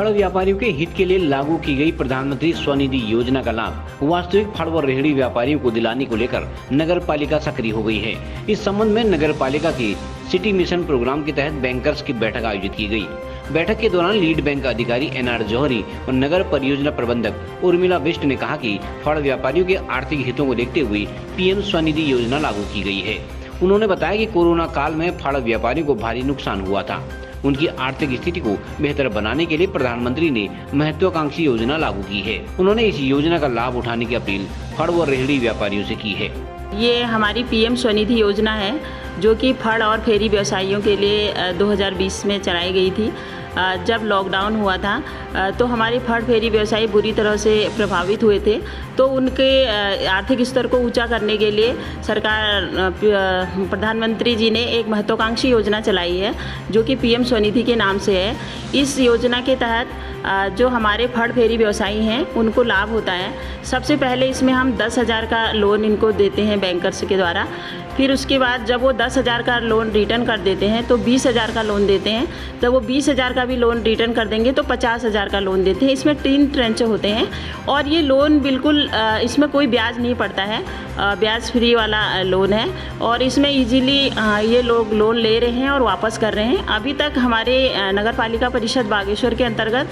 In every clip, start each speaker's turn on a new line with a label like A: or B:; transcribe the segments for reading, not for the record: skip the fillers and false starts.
A: फल व्यापारियों के हित के लिए लागू की गई प्रधानमंत्री स्वनिधि योजना का लाभ वास्तविक फल व रेहड़ी व्यापारियों को दिलाने को लेकर नगर पालिका सक्रिय हो गई है। इस संबंध में नगर पालिका की सिटी मिशन प्रोग्राम के तहत बैंकर्स की बैठक आयोजित की गई। बैठक के दौरान लीड बैंक अधिकारी NR जौहरी और नगर परियोजना प्रबंधक उर्मिला बिष्ट ने कहा कि फल व्यापारियों के आर्थिक हितों को देखते हुए PM स्वनिधि योजना लागू की गई है। उन्होंने बताया कि कोरोना काल में फल व्यापारियों को भारी नुकसान हुआ था। उनकी आर्थिक स्थिति को बेहतर बनाने के लिए प्रधानमंत्री ने महत्वाकांक्षी योजना लागू की है। उन्होंने इस योजना का लाभ उठाने की अपील फल व रेहड़ी व्यापारियों से की है।
B: ये हमारी PM स्वनिधि योजना है जो कि फल और फेरी व्यवसायियों के लिए 2020 में चलाई गई थी। जब लॉकडाउन हुआ था तो हमारे फल फेरी व्यवसायी बुरी तरह से प्रभावित हुए थे, तो उनके आर्थिक स्तर को ऊंचा करने के लिए सरकार प्रधानमंत्री जी ने एक महत्वाकांक्षी योजना चलाई है जो कि PM स्वनिधि के नाम से है। इस योजना के तहत जो हमारे फल फेरी व्यवसायी हैं उनको लाभ होता है। सबसे पहले इसमें हम 10,000 का लोन इनको देते हैं बैंकर्स के द्वारा। फिर उसके बाद जब वो 10,000 का लोन रिटर्न कर देते हैं तो 20,000 का लोन देते हैं। जब वो 20,000 का भी लोन रिटर्न कर देंगे तो 50,000 का लोन देते हैं। इसमें 3 ट्रेंच होते हैं और ये लोन बिल्कुल इसमें कोई ब्याज नहीं पड़ता है, ब्याज फ्री वाला लोन है और इसमें इजीली ये लोग लोन ले रहे हैं और वापस कर रहे हैं। अभी तक हमारे नगर पालिका परिषद बागेश्वर के अंतर्गत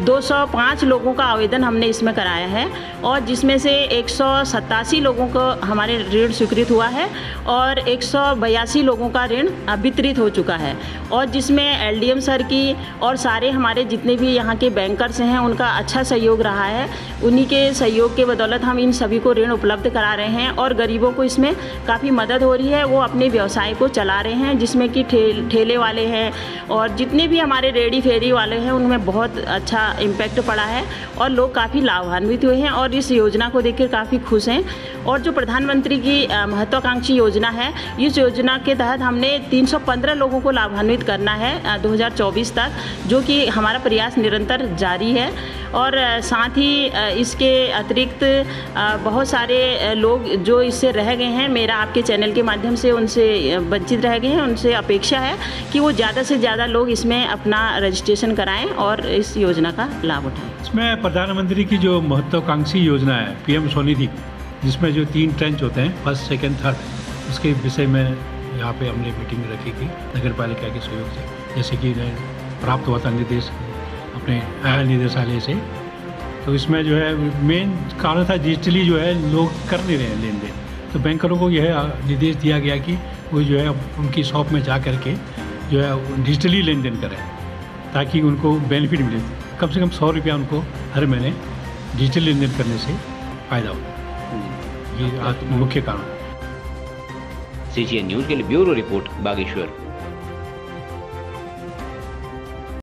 B: 205 लोगों का आवेदन हमने इसमें कराया है और जिसमें से 187 लोगों को हमारे ऋण स्वीकृत हुआ है और 182 लोगों का ऋण वितरित हो चुका है और जिसमें LDM सर की और सारे हमारे जितने भी यहाँ के बैंकर्स हैं उनका अच्छा सहयोग रहा है। उन्हीं के सहयोग के बदौलत हम इन सभी को ऋण उपलब्ध करा रहे हैं और गरीबों को इसमें काफ़ी मदद हो रही है। वो अपने व्यवसाय को चला रहे हैं जिसमें कि ठेले वाले हैं और जितने भी हमारे रेडी फेरी वाले हैं उनमें बहुत अच्छा इम्पैक्ट पड़ा है और लोग काफ़ी लाभान्वित हुए हैं और इस योजना को देखकर काफ़ी खुश हैं। और जो प्रधानमंत्री की महत्वाकांक्षी योजना है, इस योजना के तहत हमने 315 लोगों को लाभान्वित करना है 2024 तक, जो कि हमारा प्रयास निरंतर जारी है। और साथ ही इसके अतिरिक्त बहुत सारे लोग जो इससे रह गए हैं, मेरा आपके चैनल के माध्यम से उनसे वंचित रह गए हैं, उनसे अपेक्षा है कि वो ज़्यादा से ज़्यादा लोग इसमें अपना रजिस्ट्रेशन कराएं और इस योजना का लाभ उठाएं।
C: इसमें प्रधानमंत्री की जो महत्वाकांक्षी योजना है PM स्वनिधि, जिसमें जो 3 ट्रेंच होते हैं, फर्स्ट, सेकेंड, थर्ड, उसके विषय में यहाँ पे हमने मीटिंग रखी थी नगर पालिका के सहयोग से। जैसे कि प्राप्त हुआ था निर्देश अपने निदेशालय से, तो इसमें जो है मेन कारण था डिजिटली जो है लोग कर नहीं रहे हैं लेन देन। तो बैंकरों को यह निर्देश दिया गया कि वो जो है उनकी शॉप में जा कर के जो है डिजिटली लेन देन करें ताकि उनको बेनिफिट मिले। कम से कम 100 रुपया उनको हर महीने डिजिटल लेन देन करने से फ़ायदा हो। ये मुख्य कारण।
A: CGN न्यूज़ के लिए ब्यूरो रिपोर्ट बागेश्वर।